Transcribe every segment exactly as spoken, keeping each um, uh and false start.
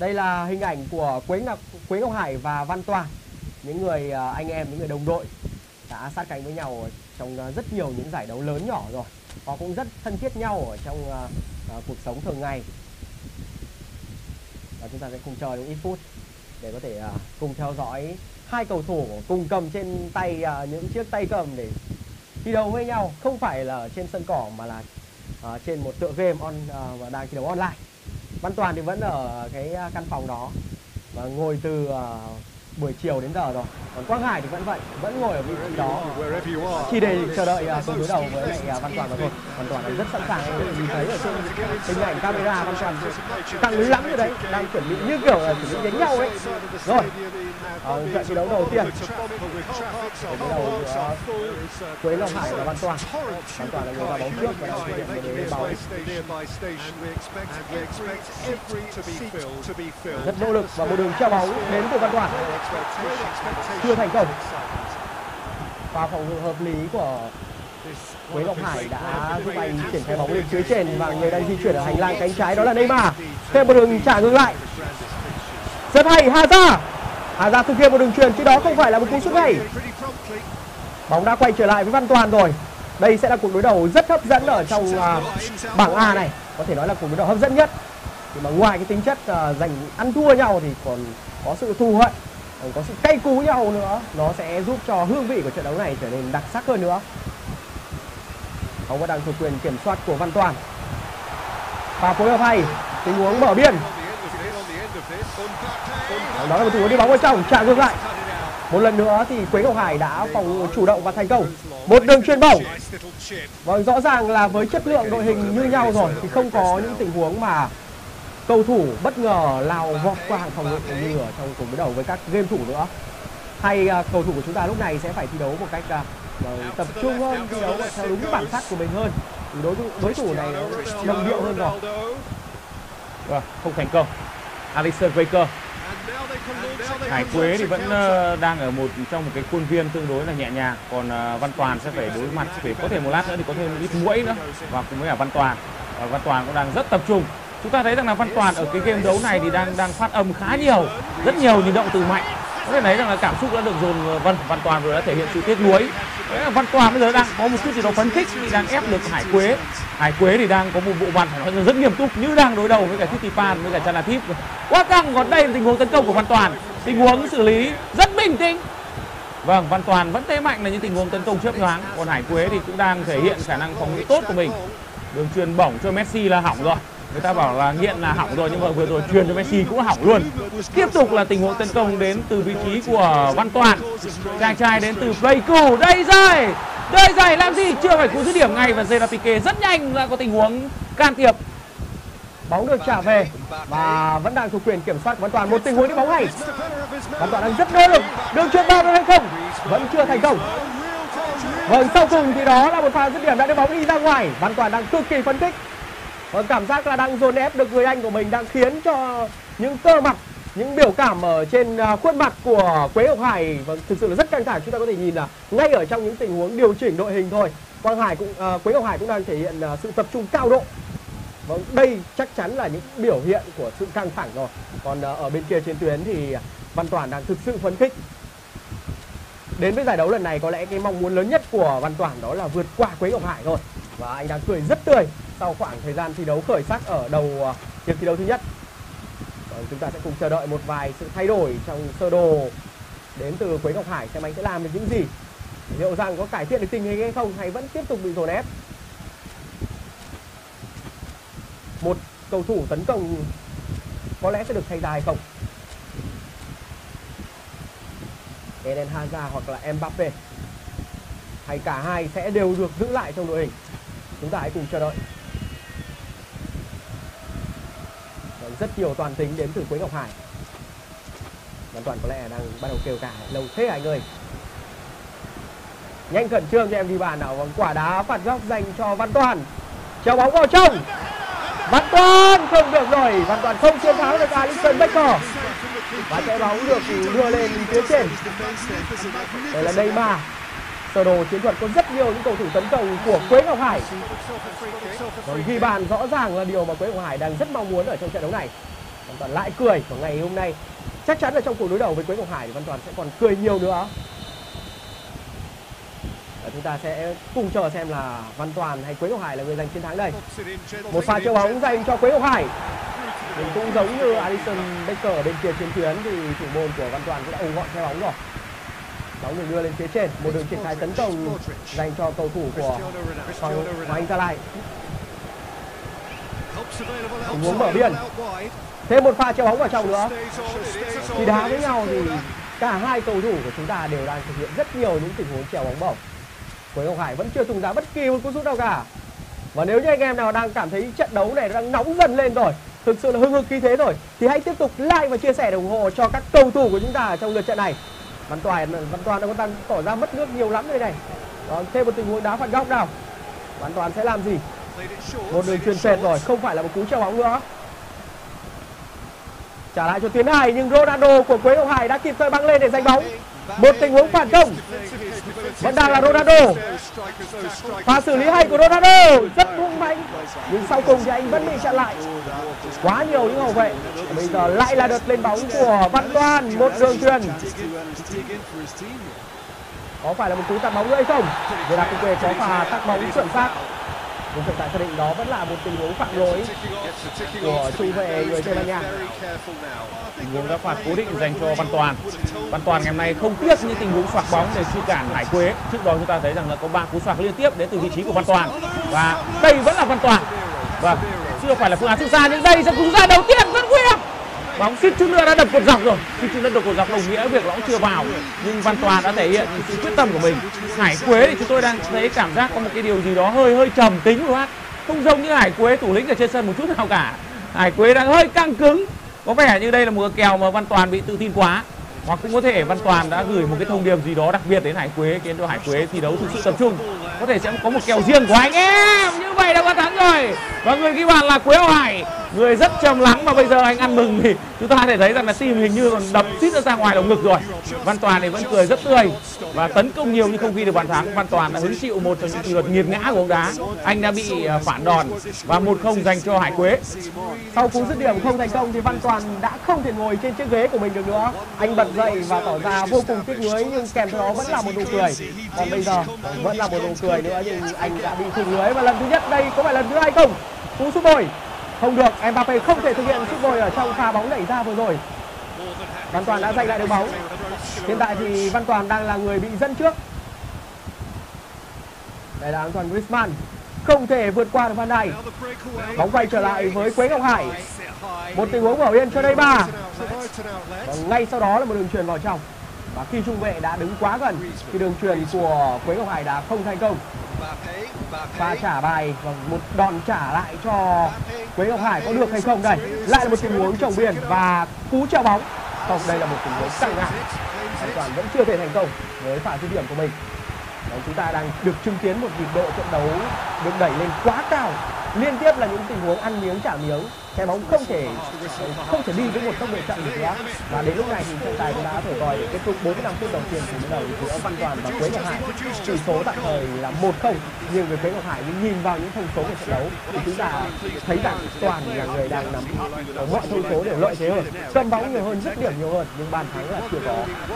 Đây là hình ảnh của Quế Ngọc, Quế Ngọc Hải và Văn Toàn, những người anh em, những người đồng đội đã sát cánh với nhau trong rất nhiều những giải đấu lớn nhỏ rồi. Họ cũng rất thân thiết nhau ở trong uh, cuộc sống thường ngày. Và chúng ta sẽ cùng chờ được ít phút để có thể uh, cùng theo dõi hai cầu thủ cùng cầm trên tay uh, những chiếc tay cầm để thi đấu với nhau, không phải là trên sân cỏ mà là uh, trên một tựa game on uh, và đang thi đấu online. Văn Toàn thì vẫn ở cái căn phòng đó và ngồi từ uh, buổi chiều đến giờ rồi. Còn Quang Hải thì vẫn vậy, vẫn ngồi ở vị trí đó chỉ để chờ đợi uh, cuộc đối đầu với lại uh, Văn Toàn mà thôi. Văn Toàn đang rất sẵn sàng, anh nhìn thấy ở trên hình ảnh camera Văn Toàn đang lưới lắm rồi đấy, đang chuẩn bị như kiểu là chuẩn bị đánh nhau ấy. Rồi, ở trận thi đấu đầu tiên trận đấu đầu giữa Quế Ngọc Hải và Văn Toàn. Văn Toàn là người vào bóng trước và đang thực hiện một đường lên bóng rất nỗ lực và một đường treo bóng đến từ Văn Toàn chưa thành công. Và phòng ngự hợp lý của Quế Ngọc Hải đã giúp anh triển khai bóng lên phía trên và người đang di chuyển ở hành lang cánh trái đó là Neymar. Thêm một đường trả ngược lại rất hay, Hazard. Hazard thực hiện một đường chuyền chứ đó không phải là một cú sút hay. Bóng đã quay trở lại với Văn Toàn rồi. Đây sẽ là cuộc đối đầu rất hấp dẫn ở trong uh, bảng A này, có thể nói là cuộc đối đầu hấp dẫn nhất. Nhưng mà ngoài cái tính chất uh, giành ăn thua nhau thì còn có sự thù hận, còn có sự cay cú nhau nữa. Nó sẽ giúp cho hương vị của trận đấu này trở nên đặc sắc hơn nữa. Bóng vẫn đang thuộc quyền kiểm soát của Văn Toàn. Và phối hợp hay, tình huống mở biên. Đó là một tình huống đi bóng ở trong, trả ngược lại. Một lần nữa thì Quế Ngọc Hải đã phòng chủ động và thành công. Một đường chuyền bổng. Vâng, rõ ràng là với chất lượng đội hình như nhau rồi thì không có những tình huống mà cầu thủ bất ngờ lao vọt qua hàng phòng ngự như ở trong cuộc đối đầu với các game thủ nữa. Hay uh, cầu thủ của chúng ta lúc này sẽ phải thi đấu một cách uh, tập trung hơn, thi đấu theo đúng bản sắc của mình hơn. Đối đối thủ này đồng điệu hơn rồi. Vâng, không thành công. Alisson Becker. Hải Quế thì vẫn uh, đang ở một trong một cái khuôn viên tương đối là nhẹ nhàng, còn uh, Văn Toàn sẽ phải đối mặt, phải có thể một lát nữa thì có thêm một ít muỗi nữa và cùng với cả Văn Toàn. Và Văn Toàn cũng đang rất tập trung. Chúng ta thấy rằng là Văn Toàn ở cái game đấu này thì đang đang phát âm khá nhiều, rất nhiều những động từ mạnh. Có thể thấy rằng là cảm xúc đã được dồn. Vân Văn Toàn vừa đã thể hiện sự tiếc nuối. Văn Toàn bây giờ đang có một chút gì đó phấn khích khi đang ép được Hải Quế. Hải Quế thì đang có một bộ mặt phải nói rất nghiêm túc, như đang đối đầu với cả Thitipan với cả Chanathip. Quá căng. Còn đây là tình huống tấn công của Văn Toàn, tình huống xử lý rất bình tĩnh. Vâng, Văn Toàn vẫn thế mạnh là những tình huống tấn công chớp nhoáng, còn Hải Quế thì cũng đang thể hiện khả năng phòng ngự tốt của mình. Đường chuyền bổng cho Messi là hỏng rồi. Người ta bảo là nghiện là hỏng rồi, nhưng mà vừa rồi truyền cho Messi cũng hỏng luôn. Tiếp tục là tình huống tấn công đến từ vị trí của Văn Toàn. Chàng trai đến từ Pleiku. Đây rồi, đây rồi, làm gì chưa phải cú dứt điểm ngay và Gerard Piqué rất nhanh đã có tình huống can thiệp. Bóng được trả về và vẫn đang thuộc quyền kiểm soát của Văn Toàn. Một tình huống đi bóng hay. Văn Toàn đang rất nỗ lực. Đường chuyền bao được hay không? Vẫn chưa thành công. Vâng, sau cùng thì đó là một pha dứt điểm đã đưa bóng đi ra ngoài. Văn Toàn đang cực kỳ phấn khích. Vâng, cảm giác là đang dồn ép được người anh của mình, đang khiến cho những cơ mặt, những biểu cảm ở trên khuôn mặt của Quế Ngọc Hải vâng, thực sự là rất căng thẳng. Chúng ta có thể nhìn là ngay ở trong những tình huống điều chỉnh đội hình thôi, Quang Hải cũng uh, Quế Ngọc Hải cũng đang thể hiện uh, sự tập trung cao độ. Vâng, đây chắc chắn là những biểu hiện của sự căng thẳng rồi. Còn uh, ở bên kia trên tuyến thì Văn Toàn đang thực sự phấn khích. Đến với giải đấu lần này có lẽ cái mong muốn lớn nhất của Văn Toàn đó là vượt qua Quế Ngọc Hải thôi. Và anh đang cười rất tươi sau khoảng thời gian thi đấu khởi sắc ở đầu uh, hiệp thi đấu thứ nhất. Vâng, chúng ta sẽ cùng chờ đợi một vài sự thay đổi trong sơ đồ đến từ Quế Ngọc Hải, xem anh sẽ làm được những gì. Liệu rằng có cải thiện được tình hình hay không, hay vẫn tiếp tục bị dồn ép. Một cầu thủ tấn công có lẽ sẽ được thay ra hay không. Eden Hazard hoặc là Mbappe, hay cả hai sẽ đều được giữ lại trong đội hình. Chúng ta hãy cùng chờ đợi. Rất nhiều toàn tính đến từ Quế Ngọc Hải. Văn Toàn có lẽ đang bắt đầu kêu cả lâu thế anh ơi. Nhanh khẩn trương cho em đi bàn nào. Quả đá phạt góc dành cho Văn Toàn. Treo bóng vào trong. Văn Toàn không được rồi. Văn Toàn không chiến thắng được Alisson Becker. Và trái bóng được đưa lên phía trên. Đây là Neymar. Sơ đồ chiến thuật có rất nhiều những cầu thủ tấn công của Quế Ngọc Hải. Còn ghi bàn rõ ràng là điều mà Quế Ngọc Hải đang rất mong muốn ở trong trận đấu này. Văn Toàn lại cười. Của ngày hôm nay chắc chắn là trong cuộc đối đầu với Quế Ngọc Hải thì Văn Toàn sẽ còn cười nhiều nữa. Và chúng ta sẽ cùng chờ xem là Văn Toàn hay Quế Ngọc Hải là người giành chiến thắng đây. Một pha chơi bóng dành cho Quế Ngọc Hải. Mình cũng giống như Alisson Becker ở bên kia chiến tuyến thì thủ môn của Văn Toàn cũng đã ủng hộ theo bóng rồi. Bóng được đưa lên phía trên, một đường triển khai tấn công dành cho cầu thủ của Hoàng Anh Gia Lai. Tình huống mở biên, thêm một pha chơi bóng vào trong nữa. Khi đá với nhau thì cả hai cầu thủ của chúng ta đều đang thực hiện rất nhiều những tình huống chèo bóng bổng. Quế Ngọc Hải vẫn chưa tung ra bất kỳ một cú sút nào cả. Và nếu như anh em nào đang cảm thấy trận đấu này đang nóng dần lên rồi, thực sự là hưng hực khí thế rồi, thì hãy tiếp tục like và chia sẻ ủng hộ cho các cầu thủ của chúng ta trong lượt trận này. Văn Toàn Văn Toàn đang đang tỏ ra mất nước nhiều lắm đây này. Đó, thêm một tình huống đá phạt góc nào. Văn Toàn sẽ làm gì? Một đường chuyền phệt rồi, không phải là một cú treo bóng nữa. Trả lại cho Tiến Hải nhưng Ronaldo của Quế Ngọc Hải đã kịp thời băng lên để giành bóng. Một tình huống phản công. Vẫn đang là Ronaldo. Pha xử lý hay của Ronaldo rất hung mãnh, nhưng sau cùng thì anh vẫn bị chặn lại. Quá nhiều những hậu vệ. Bây giờ lại là đợt lên bóng của Văn Toàn. Một đường chuyền. Có phải là một cú tạt bóng nữa hay không? Vừa đạt quê có pha tạt bóng chuẩn xác. Nhưng hiện tại xác định đó vẫn là một tình huống phạm lỗi của trung vệ người Tây Ban Nha. Tình huống đã phạt cố định dành cho Văn Toàn. Văn Toàn ngày hôm nay không tiếc những tình huống xoạc bóng để truy cản Hải Quế. Trước đó chúng ta thấy rằng là có ba cú xoạc liên tiếp đến từ vị trí của Văn Toàn. Và đây vẫn là Văn Toàn. Vâng, chưa phải là phương án xuất ra nhưng đây là cú ra đầu tiên rất nguy hiểm. Bóng suýt chút nữa đã đập cột dọc rồi. Suýt chút nữa đập cột dọc đồng nghĩa việc nó cũng chưa vào. Nhưng Văn Toàn đã thể hiện sự quyết tâm của mình. Hải Quế thì chúng tôi đang thấy cảm giác có một cái điều gì đó hơi hơi trầm tính của bác. Không giống như Hải Quế thủ lĩnh ở trên sân một chút nào cả. Hải Quế đang hơi căng cứng. Có vẻ như đây là một kèo mà Văn Toàn bị tự tin quá. Hoặc cũng có thể Văn Toàn đã gửi một cái thông điệp gì đó đặc biệt đến Hải Quế khiến cho Hải Quế thi đấu thực sự tập trung. Có thể sẽ có một kèo riêng của anh em. Như vậy đã có thắng rồi. Và người ghi bàn là Quế Ngọc Hải. Người rất trầm lắng mà bây giờ anh ăn mừng thì chúng ta có thể thấy rằng là tim hình như còn đập suýt ra ngoài lồng ngực rồi. Văn Toàn thì vẫn cười rất tươi và tấn công nhiều nhưng không ghi được bàn thắng. Văn Toàn đã hứng chịu một trong những kỷ luật nghiệt ngã của bóng đá. Anh đã bị phản đòn và một không dành cho Hải Quế. Sau cú dứt điểm không thành công thì Văn Toàn đã không thể ngồi trên chiếc ghế của mình được nữa. Anh bật dậy và tỏ ra vô cùng tiếc nuối nhưng kèm theo đó vẫn là một nụ cười. Còn bây giờ vẫn là một nụ cười nữa nhưng anh đã bị thủng lưới và lần thứ nhất đây có phải lần thứ hai không? Cú sút bồi không được, Mbappé không thể thực hiện sút bồi ở trong pha bóng đẩy ra vừa rồi. Văn Toàn đã giành lại được bóng. Hiện tại thì Văn Toàn đang là người bị dẫn trước. Đây là Antoine Griezmann, không thể vượt qua được Van Dijk. Bóng quay trở lại với Quế Ngọc Hải. Một tình huống mở biên cho Neymar. Và ngay sau đó là một đường chuyền vào trong. Và khi trung vệ đã đứng quá gần thì đường chuyền của Quế Ngọc Hải đã không thành công. Và trả bài và một đòn trả lại cho Quế Ngọc Hải có được hay không đây? Lại là một tình huống trồng biên và cú treo bóng. Không, đây là một tình huống căng ngang. Văn Toàn vẫn chưa thể thành công với pha dứt điểm của mình. Đấy, chúng ta đang được chứng kiến một nhịp độ trận đấu được đẩy lên quá cao. Liên tiếp là những tình huống ăn miếng trả miếng. Trái bóng không thể không thể đi với một tốc độ chậm được nữa. Và đến lúc này thì trọng tài cũng đã thổi còi để kết thúc bốn mươi lăm phút đầu tiên của đối đầu giữa Văn Toàn và Quế Ngọc Hải. Tỷ số tạm thời là một không. Nhưng với Quế Ngọc Hải nhìn vào những thông số của trận đấu thì chúng ta thấy rằng Toàn là người đang nắm ở mọi thông số để lợi thế hơn, cầm bóng nhiều hơn, dứt điểm nhiều hơn, nhưng bàn thắng là chưa có.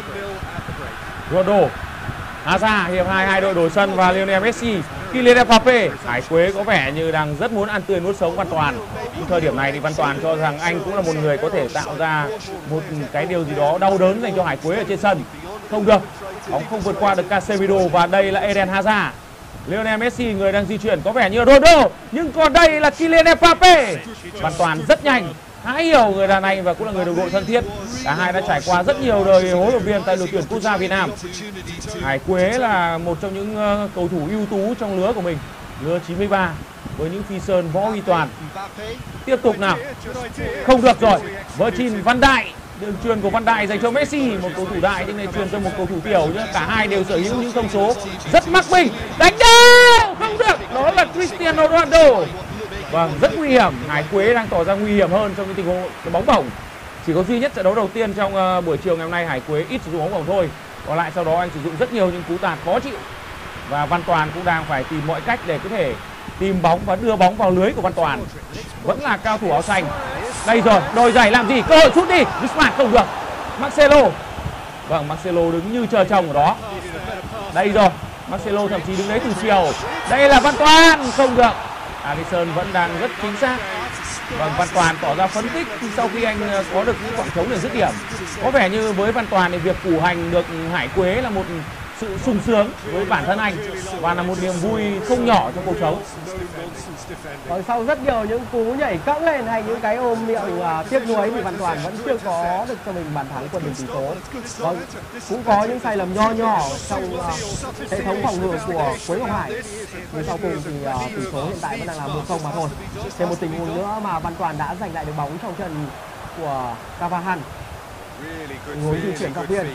Ronaldo, Hazard hiệp hai hai đội đổi sân và Lionel Messi, Kylian Mbappé. Hải Quế có vẻ như đang rất muốn ăn tươi nuốt sống Văn Toàn. Nhưng thời điểm này thì Văn Toàn cho rằng anh cũng là một người có thể tạo ra một cái điều gì đó đau đớn dành cho Hải Quế ở trên sân. Không được, bóng không vượt qua được Casemiro và đây là Eden Hazard. Lionel Messi người đang di chuyển có vẻ như Ronaldo, nhưng còn đây là Kylian Mbappé. Văn Toàn rất nhanh, khá hiểu người đàn anh và cũng là người đồng đội thân thiết. Cả hai đã trải qua rất nhiều đời huấn luyện viên tại đội tuyển quốc gia Việt Nam. Hải Quế là một trong những uh, cầu thủ ưu tú trong lứa của mình, lứa chín mươi ba với những phi sơn Võ Huy Toàn. Tiếp tục nào, không được rồi. Virgil van Dijk, đường chuyền của Van Dijk dành cho Messi, một cầu thủ đại nhưng này chuyền cho một cầu thủ tiểu nhé. Cả hai đều sở hữu những thông số rất mắc mình. Đánh đâu, không được, đó là Cristiano Ronaldo. Vâng, rất nguy hiểm. Hải Quế đang tỏ ra nguy hiểm hơn trong những tình huống bóng bổng. Chỉ có duy nhất trận đấu đầu tiên trong uh, buổi chiều ngày hôm nay Hải Quế ít sử dụng bóng bổng thôi. Còn lại sau đó anh sử dụng rất nhiều những cú tạt khó chịu. Và Văn Toàn cũng đang phải tìm mọi cách để có thể tìm bóng và đưa bóng vào lưới của Văn Toàn. Vẫn là cao thủ áo xanh. Đây rồi, đôi giày làm gì? Cơ hội sút đi. Griezmann không được. Marcelo. Vâng, Marcelo đứng như chờ chồng ở đó. Đây rồi, Marcelo thậm chí đứng đấy từ chiều. Đây là Văn Toàn, không được. Alisson vẫn đang rất chính xác. Vâng, Văn Toàn tỏ ra phấn khích sau khi anh có được những khoảng trống để dứt điểm. Có vẻ như với Văn Toàn thì việc củ hành được Hải Quế là một sự sung sướng với bản thân anh và là một niềm vui không nhỏ trong cuộc sống. Còn sau rất nhiều những cú nhảy cẫng lên hay những cái ôm miệng uh, tiếc nuối thì Văn Toàn vẫn chưa có được cho mình bàn thắng quân bình tỷ số. Vâng, cũng có những sai lầm nho nhỏ trong uh, hệ thống phòng ngự của Quế Ngọc Hải. Nhưng sau cùng thì uh, tỷ số hiện tại vẫn đang là một không mà thôi. Thêm một tình huống nữa mà Văn Toàn đã giành lại được bóng trong chân của Cavahan. Tình huống di chuyển dọc biên.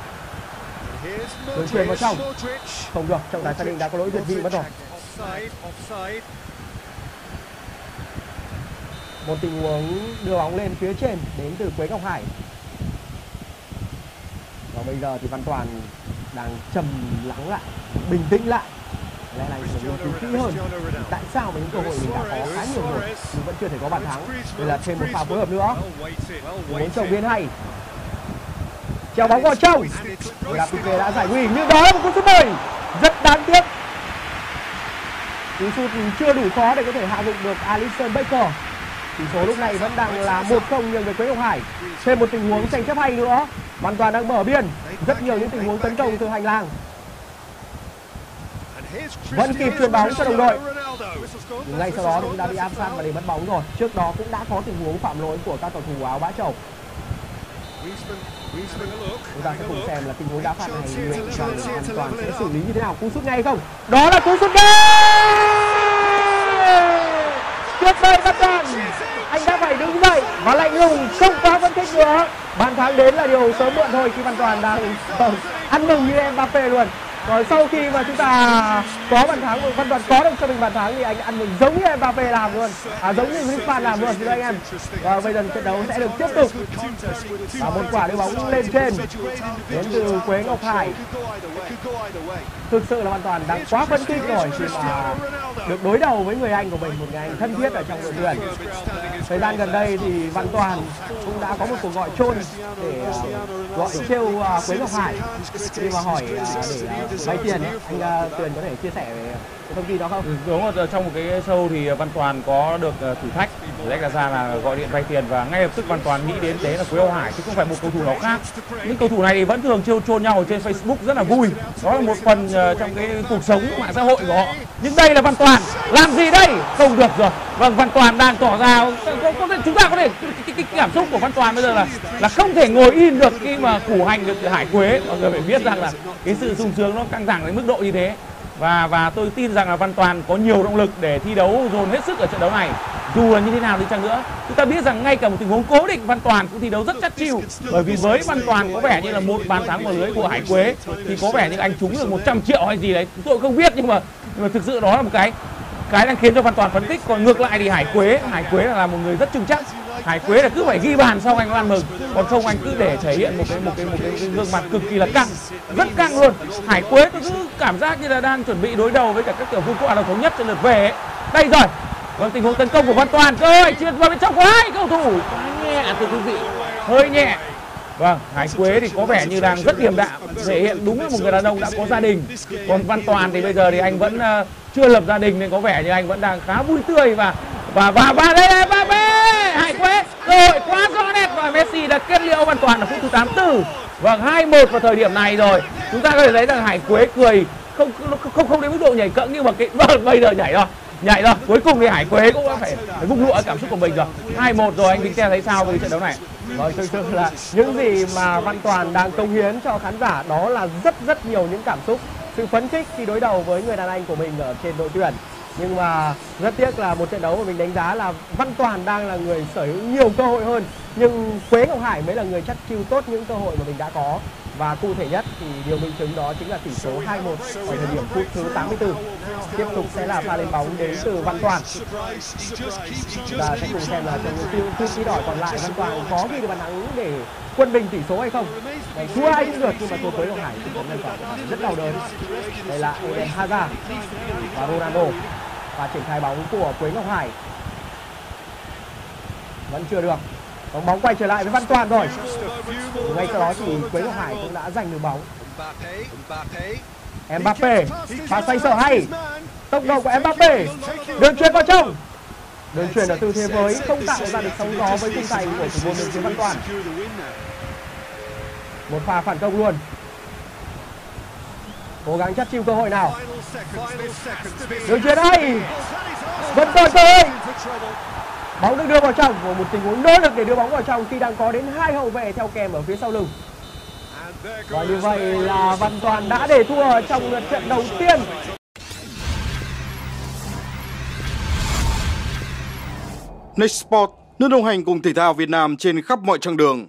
Đường truyền vào trong, không được, trọng tài xác định đã có lỗi việt vị mất rồi. Một tình huống đưa bóng lên phía trên đến từ Quế Ngọc Hải. Và bây giờ thì Văn Toàn đang trầm lắng lại, bình tĩnh lại. Lẽ này phải nghiên cứu kỹ hơn tại sao mà những cơ hội mình đã có khá nhiều rồi nhưng vẫn chưa thể có bàn thắng. Đây là thêm một pha phối hợp nữa. Tình huống chồng biên hay. Treo bóng vào trong. Là Pique đã giải nguy nhưng đó là một cú sút bời rất đáng tiếc. Cú sút chưa đủ khó để có thể hạ gục được Alisson Becker. Tỷ số lúc này vẫn đang là một không nhường về Quế Ngọc Hải. Thêm một tình huống tranh chấp hay nữa. Hoàn toàn đang mở biên. Rất nhiều những tình huống tấn công từ hành lang. Vẫn kịp chuyền bóng cho đồng đội. Nhưng ngay sau đó cũng đã bị áp sát và để mất bóng rồi. Trước đó cũng đã có tình huống phạm lỗi của các cầu thủ áo bã trầu. Chúng ta sẽ cùng xem là tình huống đá phạt này liệu rằng Văn Toàn sẽ xử lý như thế nào. Cú sút ngay không? Đó là cú sút ngay. Trước đây Văn Toàn, anh đã phải đứng dậy và lạnh lùng không quá phấn khích nữa. Bàn thắng đến là điều sớm muộn thôi khi Văn Toàn đang ăn mừng như Mbappé luôn. Rồi sau khi mà chúng ta có bàn thắng, Văn Toàn có được cho mình bàn thắng thì anh ăn mừng giống như Mbappé làm luôn, à, giống như Griezmann làm luôn, thưa anh em. Và bây giờ trận đấu sẽ được tiếp tục. Và một quả đưa bóng lên trên đến từ Quế Ngọc Hải. Thực sự là Văn Toàn đang quá phấn khích rồi khi mà được đối đầu với người anh của mình, một người anh thân thiết ở trong đội tuyển. Thời gian gần đây thì Văn Toàn cũng đã có một cuộc gọi chôn để uh, gọi trêu uh, Quế Ngọc Hải khi mà hỏi uh, để uh, vay tiền ấy. Anh uh, Tuyền có thể chia sẻ về cái thông tin đó không? Ừ, đúng rồi, trong một cái show thì Văn Toàn có được uh, thử thách, thử thách là ra là gọi điện vay tiền và ngay lập tức Văn Toàn nghĩ đến thế là Quế Ngọc Hải chứ không phải một cầu thủ nào khác. Những cầu thủ này thì vẫn thường trêu chôn nhau trên Facebook rất là vui, đó là một phần uh, trong cái cuộc sống mạng xã hội của họ. Nhưng đây là Văn Toàn làm gì đây? Không được rồi. Vâng, Văn Toàn đang tỏ ra có, có, chúng ta có thể cái, cái, cái cảm xúc của Văn Toàn bây giờ là là không thể ngồi im được khi mà củ hành được Hải Quế. Mọi người phải biết rằng là cái sự sung sướng nó căng thẳng đến mức độ như thế. Và và tôi tin rằng là Văn Toàn có nhiều động lực để thi đấu dồn hết sức ở trận đấu này. Dù là như thế nào đi chăng nữa, chúng ta biết rằng ngay cả một tình huống cố định Văn Toàn cũng thi đấu rất chắc chiu. Bởi vì với Văn Toàn có vẻ như là một bàn thắng vào lưới của Hải Quế thì có vẻ như anh trúng được một trăm triệu hay gì đấy, tôi không biết, nhưng mà, nhưng mà thực sự đó là một cái cái đang khiến cho Văn Toàn phấn khích. Còn ngược lại thì Hải Quế, Hải Quế là một người rất chững chắc. Hải Quế là cứ phải ghi bàn xong anh ăn mừng, còn không anh cứ để thể hiện một cái một cái một cái, cái gương mặt cực kỳ là căng, rất căng luôn. Hải Quế tôi cứ cảm giác như là đang chuẩn bị đối đầu với cả các tiểu vương quốc Ả Rập Thống Nhất trên lượt về ấy. Đây rồi, vâng, tình huống tấn công của Văn Toàn, cơ hội chuyền vào bên trong của hai cầu thủ, nhẹ thưa quý vị, hơi nhẹ. Vâng, Hải Quế thì có vẻ như đang rất điềm đạm, thể hiện đúng là một người đàn ông đã có gia đình. Còn Văn Toàn thì bây giờ thì anh vẫn uh, chưa lập gia đình nên có vẻ như anh vẫn đang khá vui tươi và và và và đây là Mbappé. Hải Quế, cơ hội quá rõ nét và Messi đã kết liễu Văn Toàn ở phút thứ tám mươi tư. Vâng, hai một vào thời điểm này rồi. Chúng ta có thể thấy rằng Hải Quế cười không không không, không đến mức độ nhảy cẫng nhưng mà cái vâng, bây giờ nhảy rồi. Nhảy rồi, cuối cùng thì Hải Quế cũng phải, phải vung lụa cảm xúc của mình rồi. hai một rồi, anh Vinh Xe thấy sao về trận đấu này? Vâng, thực sự là những gì mà Văn Toàn đang cống hiến cho khán giả đó là rất rất nhiều những cảm xúc, sự phấn khích khi đối đầu với người đàn anh của mình ở trên đội tuyển. Nhưng mà rất tiếc là một trận đấu mà mình đánh giá là Văn Toàn đang là người sở hữu nhiều cơ hội hơn, nhưng Quế Ngọc Hải mới là người chắc chiêu tốt những cơ hội mà mình đã có. Và cụ thể nhất thì điều minh chứng đó chính là tỷ số hai một ở thời điểm phút thứ tám mươi tư. Tiếp tục sẽ là pha lên bóng đến từ Văn Toàn. Và sẽ cùng xem là trong những phút ký đỏ còn lại Văn Toàn có ghi được bàn thắng để quân bình tỷ số hay không. Đấy, thua ai cũng được nhưng mà thua Quế Ngọc Hải thì cũng Văn Toàn rất đau đớn. Đây là Eden Hazard và Ronaldo và triển khai bóng của Quế Ngọc Hải. Vẫn chưa được. Bóng bóng quay trở lại với Văn Toàn rồi. Ngay sau đó thì Quế Ngọc Hải cũng đã giành được bóng. Mbappé, pha xoay sở hay. Tốc độ của Mbappé. Đường chuyền vào trong. Đường chuyền ở tư thế với không tạo ra được sóng gió với khung thành của thủ môn đường chuyền Văn Toàn. Một pha phản công luôn. Cố gắng chắc chiu cơ hội nào. Đường chuyền hay. Vẫn còn cơ hội. Bóng được đưa vào trong của một tình huống nỗ lực để đưa bóng vào trong khi đang có đến hai hậu vệ theo kèm ở phía sau lưng. Và như vậy là Văn Toàn đã để thua trong lượt trận đầu tiên. Next Sport, nước đồng hành cùng thể thao Việt Nam trên khắp mọi chặng đường.